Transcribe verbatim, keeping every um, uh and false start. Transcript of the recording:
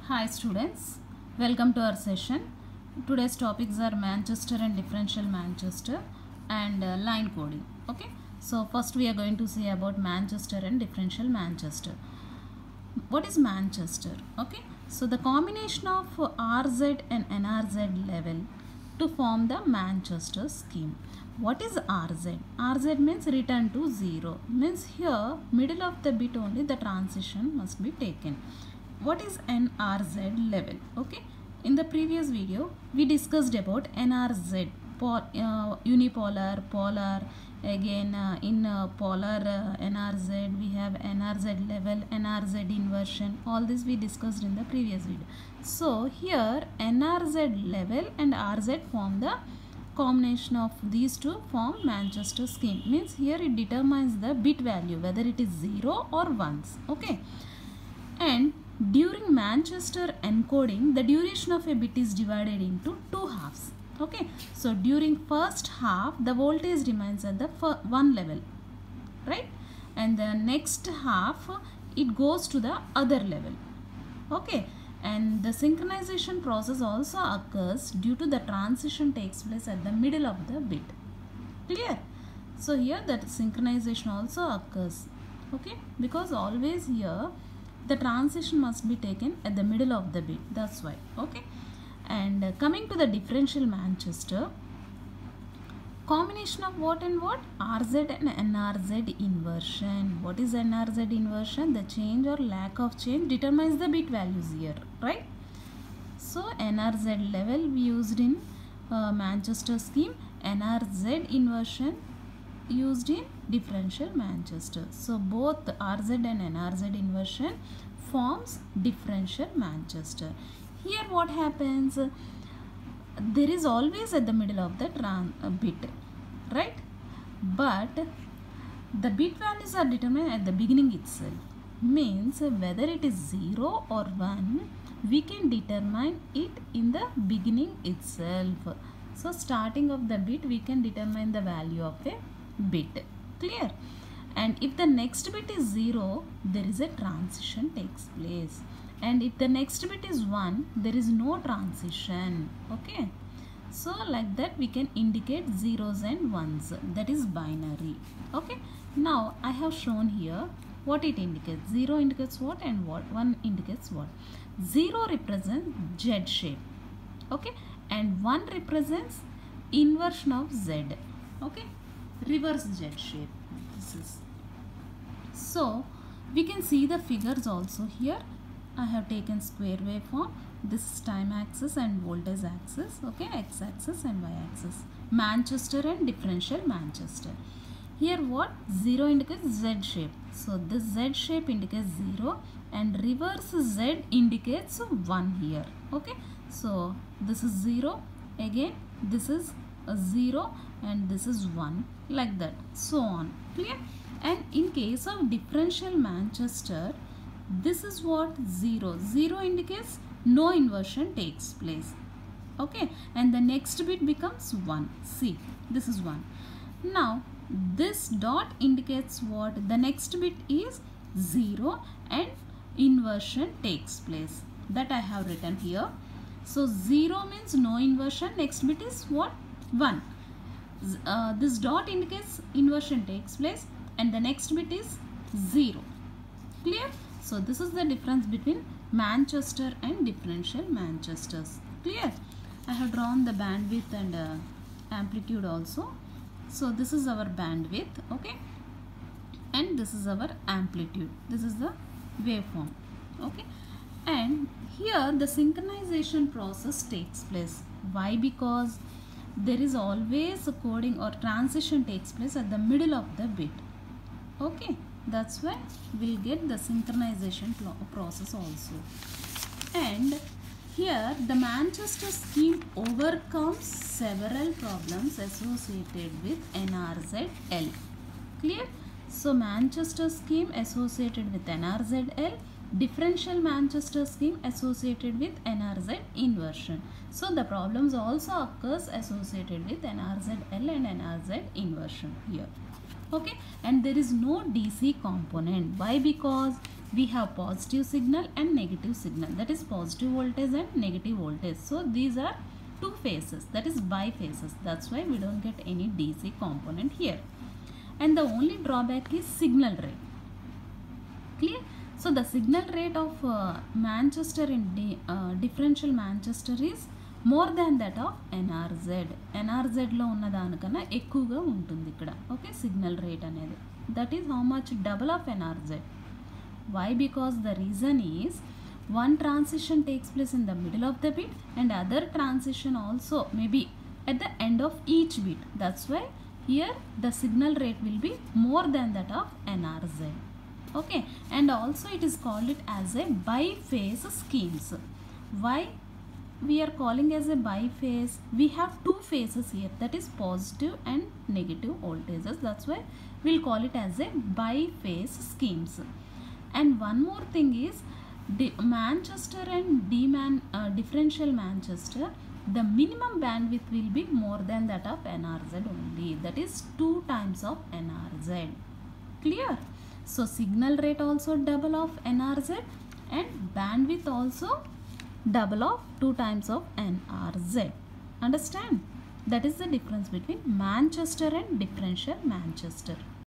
Hi students, welcome to our session. Today's topics are Manchester and differential Manchester and uh, line coding. Okay, so first we are going to see about Manchester and differential Manchester. What is Manchester? Okay, so the combination of R Z and N R Z level to form the Manchester scheme. What is R Z? R Z means return to zero, means here middle of the bit only the transition must be taken. What is N R Z level? Okay, in the previous video we discussed about N R Z, pol, uh, unipolar, polar, again uh, in uh, polar uh, N R Z we have N R Z level, N R Z inversion, all this we discussed in the previous video. So here N R Z level and R Z form the combination of these two form Manchester scheme, means here it determines the bit value whether it is zero or ones. Okay, and during Manchester encoding the duration of a bit is divided into two halves. Okay, so during first half the voltage remains at the one level, right, and the next half it goes to the other level. Okay, and the synchronization process also occurs due to the transition takes place at the middle of the bit. Clear? So here that synchronization also occurs, okay, because always here the transition must be taken at the middle of the bit, that's why. Okay, and uh, coming to the differential Manchester, combination of what and what? R Z and N R Z inversion. What is N R Z inversion? The change or lack of change determines the bit values here, right? So N R Z level we used in uh, Manchester scheme, N R Z inversion used in differential Manchester. So both R Z and N R Z inversion forms differential Manchester. Here what happens? There is always at the middle of the trans uh, bit, right? But the bit values are determined at the beginning itself, means whether it is zero or one we can determine it in the beginning itself. So starting of the bit we can determine the value of a bit. Clear? And if the next bit is zero, there is a transition takes place, and if the next bit is one, there is no transition. Okay, so like that we can indicate zeros and ones, that is binary. Okay, now I have shown here what it indicates. Zero indicates what and what? One indicates what? Zero represents Z shape, okay, and one represents inversion of Z. Okay, reverse Z shape. This is, so we can see the figures also here. I have taken square waveform. This is time axis and voltage axis. Okay, x axis and y axis. Manchester and differential Manchester. Here what? Zero indicates Z shape. So this Z shape indicates zero and reverse Z indicates one here. Okay, so this is zero. Again this is a zero and this is one, like that, so on. Clear? And in case of differential Manchester, this is what? Zero. Zero indicates no inversion takes place. Okay, and the next bit becomes one. See, this is one. Now this dot indicates what? The next bit is zero and inversion takes place. That I have written here. So zero means no inversion. Next bit is what? one. Uh, this dot indicates inversion takes place and the next bit is zero. Clear? So this is the difference between Manchester and differential Manchesters. Clear? I have drawn the bandwidth and uh, amplitude also. So this is our bandwidth, okay, and this is our amplitude. This is the waveform, okay, and here the synchronization process takes place. Why? Because there is always a coding or transition takes place at the middle of the bit. Okay, that's why we'll get the synchronization process also. And here the Manchester scheme overcomes several problems associated with N R Z L. Clear? So Manchester scheme associated with N R Z L, differential Manchester scheme associated with N R Z inversion. So the problems also occurs associated with N R Z L and N R Z inversion here. Okay, and there is no D C component. Why? Because we have positive signal and negative signal, that is positive voltage and negative voltage. So these are two phases, that is biphases. That's why we don't get any D C component here. And the only drawback is signal rate. Clear? So the signal rate of uh, Manchester in di uh, differential Manchester is more than that of N R Z. N R Z లో ఉన్న దానికన్నా ఎక్కువగా ఉంటుంది ఇక్కడ. Okay, signal rate అనేది. That is how much? Double of N R Z. Why? Because the reason is one transition takes place in the middle of the bit and other transition also maybe at the end of each bit. That's why here the signal rate will be more than that of N R Z. Okay, and also it is called it as a biphase schemes. Why we are calling as a biphase? We have two phases here, that is positive and negative voltages. That's why we'll call it as a biphase schemes. And one more thing is the Manchester and D-man, uh, differential Manchester, the minimum bandwidth will be more than that of N R Z only, that is two times of N R Z. Clear? So signal rate also double of N R Z and bandwidth also double of two times of N R Z. Understand? That is the difference between Manchester and differential Manchester.